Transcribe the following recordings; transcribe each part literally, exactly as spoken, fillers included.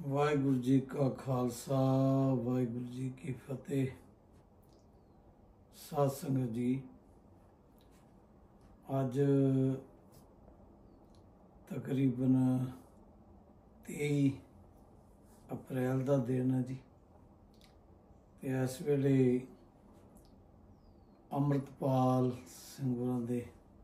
ਵਾਹਿਗੁਰੂ ਜੀ ਕਾ ਖਾਲਸਾ ਵਾਹਿਗੁਰੂ ਜੀ ਕੀ ਫਤਿਹ। ਸਾਧ ਸੰਗਤ ਜੀ, ਅੱਜ ਤਕਰੀਬਨ तेई अप्रैल का दिन है जी। तो इस वेले अमृतपाल सिंह होरां दे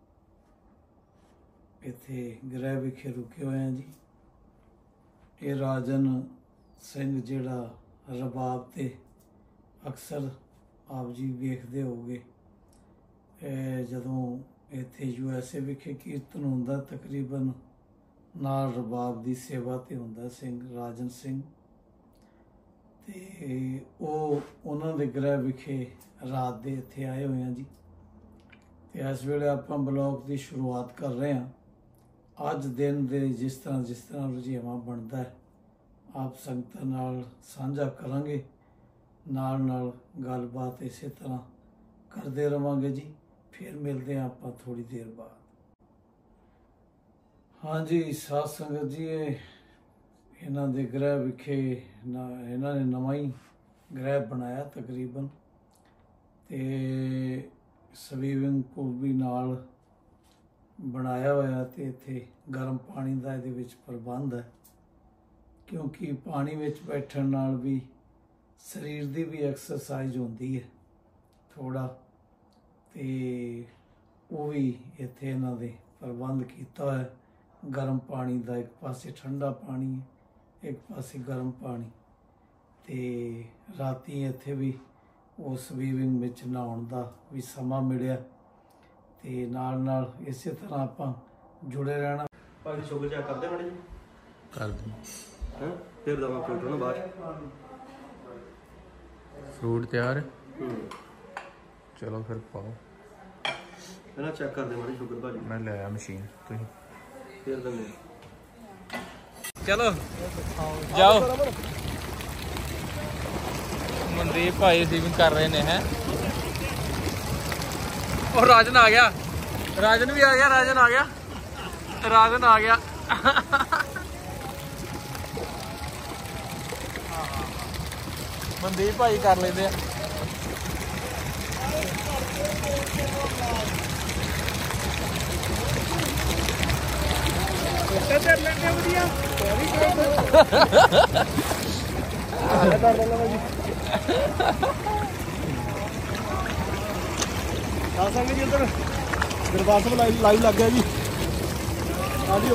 इत्थे गृह विखे रुके हुए हैं जी। ये राजन सिंह जिहड़ा रबाब ते अक्सर आप जी वेखदे होगे, जदों इत्थे यू एस ए विखे कीर्तन हुंदा तकरीबन नाल रबाब की सेवा ते हुंदा सिंह राजन सिंह। ते ओह उन्हां दे गृह विखे रात दे इत्थे आए हुए हैं जी। ते इस वेले आपां ब्लॉग की शुरुआत कर रहे हैं। अज दिन दे जिस तरह जिस तरह रुझेवां बनता है आप संगतां नाल साझा करांगे, नाल नाल गलबात इस तरह करते रवांगे जी। फिर मिलते हैं आपां थोड़ी देर बाद। हाँ जी साध संगत जी, इन्हां दे गृह विखे ना इन्हां ने नवां ही गृह बनाया तकरीबन, ते स्वीमिंग पूल भी नाल बनाया होया ते इत्थे गर्म पानी दा इहदे विच प्रबंध है, क्योंकि पानी विच बैठण नाल भी शरीर दी भी एक्सरसाइज होंदी है थोड़ा, ते वो भी इत्थे इन्हां दे प्रबंध कीता है। गर्म पानी का एक पासे ठंडा पानी, एक पासे गर्म पानी, ते राती इत्थे भी वो स्वीमिंग विच नहाउण दा भी समा मिलिया, ते नाल नाल इसे तरह आपां जुड़े रहना। भाई शुगर चेक कर दे मैडम जी, कर दे हैं फिर दवा फ्रूट ना बाद फ्रूट तैयार है। चलो फिर पाओ, है ना चेक कर दे मैडम शुगर भाजी। मैं ले आया मशीन, तुम फिर दने चलो जाओ। मनदीप भाई स्विमिंग कर रहे ने हैं, और राजन आ गया, राजन भी आ गया, राजन आ गया, राजन आ गया। मनदीप भाई कर लेते हैं। जी उधर दरबार साहब लाइव लाइव लग गया जी। आ जियो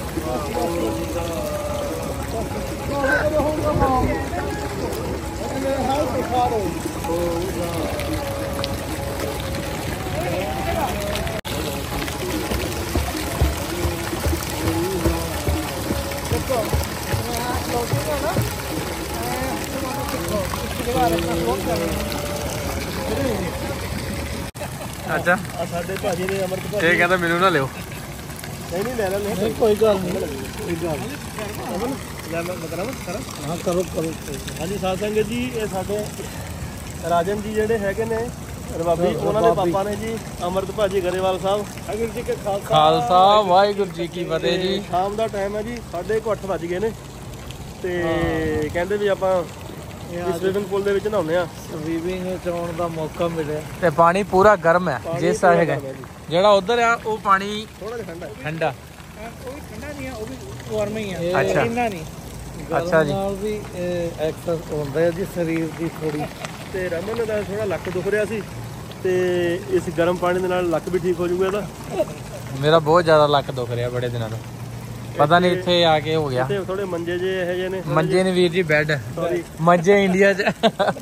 अच्छा साडे भाजी ने अमृत ये कहता मैनू ना लियो। नहीं नहीं ले ले नहीं कोई गल नहीं, कोई गल नहीं ले मैं करावां करा। हाँ करो करो। हाँ जी साध संगत जी, ये साडे राजन जी जिहड़े हैगे ने रबाबी, उन्हां दे पापा ने जी अमृत भाजी गरेवाल साहब। वाहिगुरू जी के खालसा खालसा वाहिगुरू जी की फतेह जी। शाम का टाइम है जी, साढ़े को अठ बज गए ने, ते कहंदे भी आपां स्विमिंग पूल दे विच नहाउने आ। स्वीमिंग आउण दा मौका मिलिया ते पानी पूरा गर्म है जिस तरह है, जेड़ा उधर है वो पानी थोड़ा जिहा ठंडा है। ठंडा वो भी ठंडा नहीं है, वो भी वार्म ही है। अच्छा इन्ना नहीं। अच्छा जी। नाल भी एक्सरसाइज होंदा है जी शरीर दी थोड़ी। ते रमन दा थोड़ा लक दुख रहा सी, ते इस गर्म पानी दे नाल लक भी ठीक हो जाऊगा ਇਹਦਾ। मेरा बहुत ज्यादा लक दुख रहा बड़े दिनों ਤੋਂ, पता नहीं इत्थे आके हो गया। ਤੇ ਥੋੜੇ ਮੰਜੇ ਜੇ ਇਹ ਜੇ ਨੇ, मंजे ने वीर जी बेड, सॉरी मंजे इंडिया च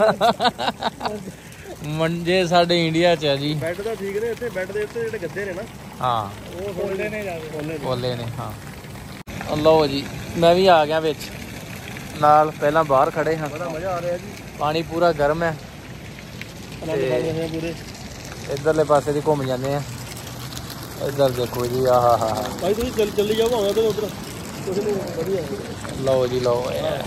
मंजे साडे इंडिया च है जी। ਬੈੱਡ ਤਾਂ ਠੀਕ ਨੇ, ਇੱਥੇ ਬੈੱਡ ਦੇ ਉੱਤੇ ਜਿਹੜੇ ਗੱਦੇ ਨੇ ਨਾ हाँ ਉਹ ਥੋੜੇ ਨੇ ਜ਼ਿਆਦਾ ਖੋਲੇ बोले ने। हाँ लो जी, मैं भी आ गया विच नाल, पहला बाहर खड़े हाँ। ਬੜਾ ਮਜ਼ਾ ਆ ਰਿਹਾ ਜੀ। पानी पूरा गर्म है, ਆਨੰਦ ਲੈ ਰਹੇ ਹਾਂ ਪੂਰੇ। इधरले पासे दी घूम जाने हैं। इधर देखो जी, आ हा हा ਭਾਈ ਤੁਸੀਂ ਚੱਲ ਚੱਲੀ ਜਾਓ ਭਾਵੇਂ ਤੇ ਉਧਰ ਕੁਝ ਨਹੀਂ ਵਧੀਆ, लो जी लो।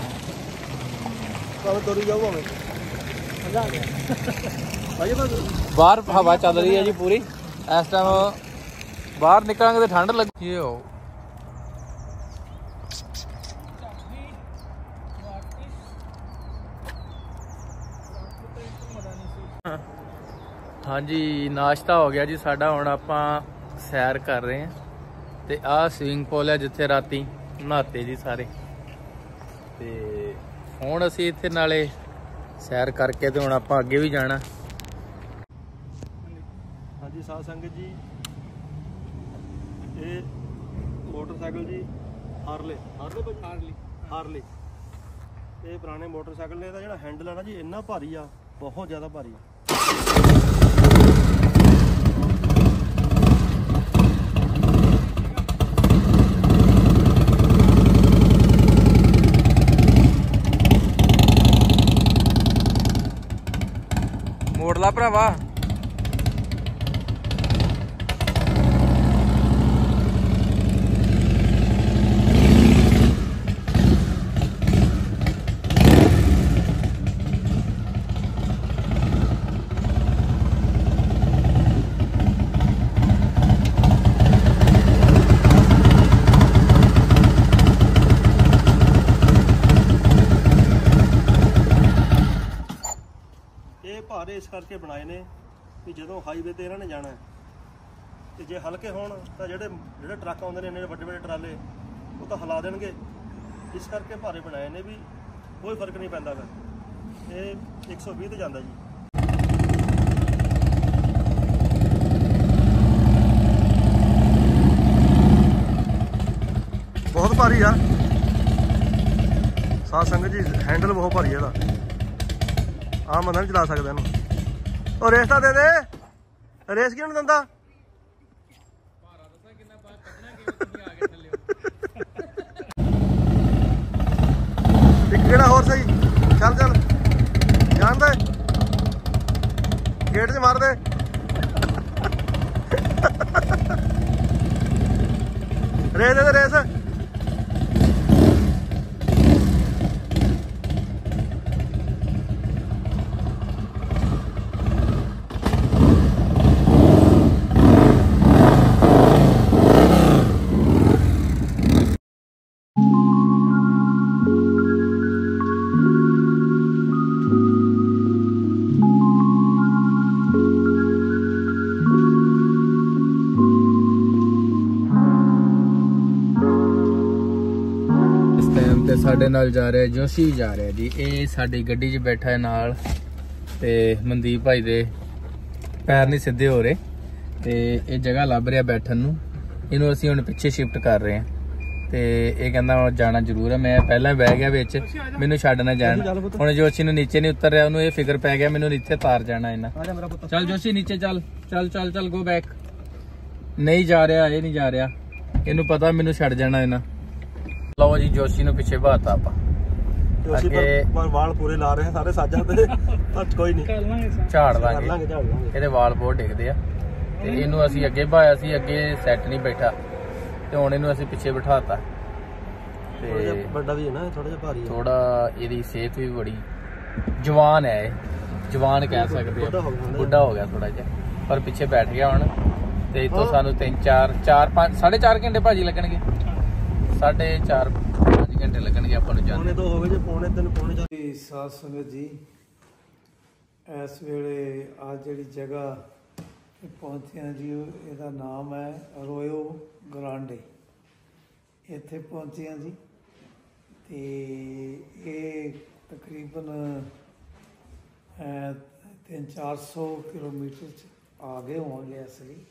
ਭਾਵੇਂ ਤੁਰੀ ਜਾਓ ਭਾਵੇਂ ਮਜ਼ਾ ਆ ਗਿਆ ਭਾਈ। ਬਸ बाहर हवा चल रही है जी पूरी इस टाइम, बाहर निकलेंगे तो ठंड लगी हो। ਹਾਂਜੀ ਨਾਸ਼ਤਾ ਹੋ ਗਿਆ ਜੀ ਸਾਡਾ। ਹੁਣ ਆਪਾਂ ਸੈਰ ਕਰ ਰਹੇ ਹਾਂ ਤੇ ਆਹ ਸਵਿਮਿੰਗ ਪੂਲ ਹੈ ਜਿੱਥੇ ਰਾਤੀ ਨਹਾਤੇ ਜੀ ਸਾਰੇ। ਤੇ ਹੁਣ ਅਸੀਂ ਇੱਥੇ ਨਾਲੇ ਸੈਰ ਕਰਕੇ ਤੇ ਹੁਣ ਆਪਾਂ ਅੱਗੇ ਵੀ ਜਾਣਾ। ਹਾਂਜੀ ਸਾਧ ਸੰਗਤ ਜੀ, ਇਹ ਮੋਟਰਸਾਈਕਲ ਜੀ ਹਾਰਲੇ ਹਾਰਲੇ ਹਾਰਲੇ ਹਾਰਲੇ ਇਹ ਪੁਰਾਣੇ ਮੋਟਰਸਾਈਕਲ ਨੇ। ਇਹਦਾ ਜਿਹੜਾ ਹੈਂਡਲ ਹੈ ਨਾ ਜੀ ਇੰਨਾ ਭਾਰੀ ਆ, ਬਹੁਤ ਜ਼ਿਆਦਾ ਭਾਰੀ ਆ। ਮੋੜ ਲਾ ਭਰਾਵਾ। ਭਾਰੇ ਇਸ ਕਰਕੇ ਬਣਾਏ ਨੇ ਵੀ ਜਦੋਂ ਹਾਈਵੇ ਤੇ ਇਹਨਾਂ ਨੇ ਜਾਣਾ ਤੇ ਜੇ ਹਲਕੇ ਹੋਣ ਤਾਂ ਜਿਹੜੇ ਜਿਹੜੇ ਟਰੱਕ ਆਉਂਦੇ ਨੇ ਇੰਨੇ ਵੱਡੇ ਵੱਡੇ ਟਰਾਲੇ ਉਹ ਤਾਂ ਹਿਲਾ ਦੇਣਗੇ। ਇਸ ਕਰਕੇ ਭਾਰੇ ਬਣਾਏ ਨੇ ਵੀ ਕੋਈ ਫਰਕ ਨਹੀਂ ਪੈਂਦਾ। ਫਿਰ ਇਹ ਇੱਕ ਸੌ ਵੀਹ ਤੇ ਜਾਂਦਾ ਜੀ। ਬਹੁਤ ਭਾਰੀ ਆ ਸਾਧ ਸੰਗਤ ਜੀ, ਹੈਂਡਲ ਬਹੁਤ ਭਾਰੀ ਆ ਇਹਦਾ। ਆਮ ਬੰਦਾ ਨਹੀਂ ਚਲਾ ਸਕਦਾ ਇਹਨੂੰ। ਉਹ ਰੇਸ ਤਾਂ ਦੇ ਦੇ, ਰੇਸ ਕਿਉਂ ਨਹੀਂ ਦਿੰਦਾ? ਇੱਕ ਕਿਹੜਾ ਹੋਰ ਸਹੀ। ਚੱਲ ਚੱਲ ਜਾਣ ਦੇ, ਗੇਟ 'ਚ ਮਾਰ ਦੇ। ਰੇਸ ਦੇ ਦੇ ਰੇਸ। ਤੇ ਸਾਡੇ ਨਾਲ ਜਾ ਰਿਹਾ ਜੋਸ਼ੀ ਜਾ ਰਿਹਾ ਜੀ। ਇਹ ਸਾਡੀ ਗੱਡੀ 'ਚ ਬੈਠਾ ਹੈ ਨਾਲ। ਤੇ ਮਨਦੀਪ ਭਾਈ ਦੇ ਪੈਰ ਨਹੀਂ ਸਿੱਧੇ ਹੋ ਰਹੇ ਤੇ ਇਹ ਜਗ੍ਹਾ ਲੱਭ ਰਿਹਾ ਬੈਠਣ ਨੂੰ। ਇਹਨੂੰ ਅਸੀਂ ਹੁਣ ਪਿੱਛੇ ਸ਼ਿਫਟ ਕਰ ਰਹੇ ਹਾਂ ਤੇ ਇਹ ਕਹਿੰਦਾ ਜਾਣਾ ਜ਼ਰੂਰ ਹੈ। ਮੈਂ ਪਹਿਲਾਂ ਬਹਿ ਗਿਆ ਵਿੱਚ, ਮੈਨੂੰ ਛੱਡ ਨਾ ਜਾਣ। ਹੁਣ ਜੋਸ਼ੀ ਨੂੰ ਨੀਚੇ ਨਹੀਂ ਉਤਰ ਰਿਹਾ, ਉਹਨੂੰ ਇਹ ਫਿਕਰ ਪੈ ਗਿਆ ਮੈਨੂੰ ਇੱਥੇ ਤਾਰ ਜਾਣਾ ਇਹਨਾਂ। ਚੱਲ ਜੋਸ਼ੀ ਨੀਚੇ ਚੱਲ ਚੱਲ ਚੱਲ ਚੱਲ ਗੋ ਬੈਕ। ਨਹੀਂ ਜਾ ਰਿਹਾ, ਇਹ ਨਹੀਂ ਜਾ ਰਿਹਾ, ਇਹਨੂੰ ਪਤਾ ਮੈਨੂੰ ਛੱਡ ਜਾਣਾ ਇਹਨਾਂ। ਲਓ ਜੀ ਜੋਸ਼ੀ ਨੂੰ ਪਿੱਛੇ ਬਾਤਾ ਆਪਾਂ। ਜੋਸ਼ੀ ਪਰ ਵਾਲ ਪੂਰੇ ਲਾ ਰਹੇ ਸਾਰੇ ਸਾਜਾਂ ਤੇ, ਪਰ ਕੋਈ ਨਹੀਂ ਝਾੜ ਲਾਂਗੇ। ਇਹਦੇ ਵਾਲ ਬਹੁਤ ਡਿੱਗਦੇ ਆ ਤੇ ਇਹਨੂੰ ਅਸੀਂ ਅੱਗੇ ਭਾਇਆ ਸੀ, ਅੱਗੇ ਸੈੱਟ ਨਹੀਂ ਬੈਠਾ ਤੇ ਹੁਣ ਇਹਨੂੰ ਅਸੀਂ ਪਿੱਛੇ ਬਿਠਾਤਾ। ਤੇ ਵੱਡਾ ਵੀ ਹੈ ਨਾ, ਥੋੜਾ ਜਿਹਾ ਭਾਰੀ ਹੈ। ਥੋੜਾ ਇਹਦੀ ਸਿਹਤ ਵੀ ਬੜੀ ਜਵਾਨ ਹੈ, ਇਹ ਜਵਾਨ ਕਹਿ ਸਕਦੇ ਆ। ਬੁੱਢਾ ਹੋ ਗਿਆ ਥੋੜਾ ਜਿਹਾ, ਪਰ ਪਿੱਛੇ ਬੈਠ ਗਿਆ ਹੁਣ। ਤੇ ਇੱਥੋਂ ਸਾਨੂੰ ਤਿੰਨ ਚਾਰ ਚਾਰ ਪੰਜ ਸਾਢੇ ਚਾਰ ਘੰਟੇ ਭਾਜੀ ਲੱਗਣਗੇ। ਸਾਢੇ ਚਾਰ ਪੰਜ ਘੰਟੇ ਲੱਗਣਗੇ ਆਪਾਂ ਨੂੰ ਜਾਣੇ। ਤੋਂ ਹੋਵੇ ਜੇ ਪੌਣੇ ਤਿੰਨ ਪੌਣੇ ਚਾਰ। ਸਾਧ ਸੰਗਤ ਜੀ, ਇਸ ਵੇਲੇ ਆ ਜਿਹੜੀ ਜਗ੍ਹਾ ਪਹੁੰਚੇ ਹਾਂ ਜੀ, ਇਹਦਾ ਨਾਮ ਹੈ ਅਰੋਇਓ ਗਰਾਂਡੇ। ਇੱਥੇ ਪਹੁੰਚੇ ਹਾਂ ਜੀ ਤੇ ਇਹ ਤਕਰੀਬਨ ਤਿੰਨ ਚਾਰ ਸੌ ਕਿਲੋਮੀਟਰ 'ਚ ਆ ਗਏ ਹੋਣਗੇ ਇਸ ਲਈ।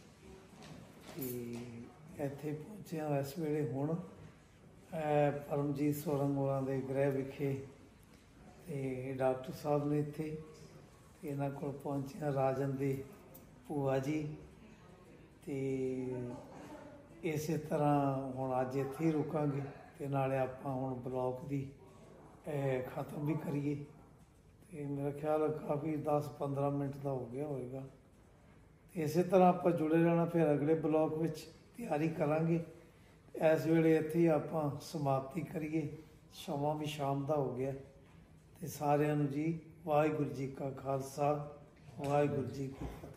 ਤੇ ਇੱਥੇ ਪਹੁੰਚੇ ਹਾਂ ਇਸ ਵੇਲੇ ਹੁਣ ਪਰਮਜੀਤ ਸੋਰੰਗ ਹੋਰਾਂ ਦੇ ਗ੍ਰਹਿ ਵਿਖੇ। ਤੇ ਡਾਕਟਰ ਸਾਹਿਬ ਨੇ ਇੱਥੇ ਤੇ ਇਹਨਾਂ ਕੋਲ ਪਹੁੰਚਿਆ ਰਾਜਨ ਦੇ ਭੂਆ ਜੀ। ਤੇ ਇਸੇ ਤਰ੍ਹਾਂ ਹੁਣ ਅੱਜ ਇੱਥੇ ਹੀ ਰੁਕਾਂਗੇ ਤੇ ਨਾਲੇ ਆਪਾਂ ਹੁਣ ਬਲੌਗ ਦੀ ਖ਼ਤਮ ਵੀ ਕਰੀਏ। ਤੇ ਮੇਰਾ ਖਿਆਲ ਕਾਫੀ ਦਸ ਪੰਦਰਾਂ ਮਿੰਟ ਦਾ ਹੋ ਗਿਆ ਹੋਏਗਾ। ਤੇ ਇਸੇ ਤਰ੍ਹਾਂ ਆਪਾਂ ਜੁੜੇ ਰਹਿਣਾ, ਫਿਰ ਅਗਲੇ ਬਲੌਗ ਵਿੱਚ ਤਿਆਰੀ ਕਰਾਂਗੇ। ਇਸ ਵੇਲੇ ਇੱਥੇ ਹੀ ਆਪਾਂ ਸਮਾਪਤੀ ਕਰੀਏ, ਸਮਾਂ ਵੀ ਸ਼ਾਮ ਦਾ ਹੋ ਗਿਆ। ਤੇ ਸਾਰਿਆਂ ਨੂੰ ਜੀ ਵਾਹਿਗੁਰੂ ਜੀ ਕਾ ਖਾਲਸਾ, ਵਾਹਿਗੁਰੂ ਜੀ ਕੀ ਫਤਿਹ।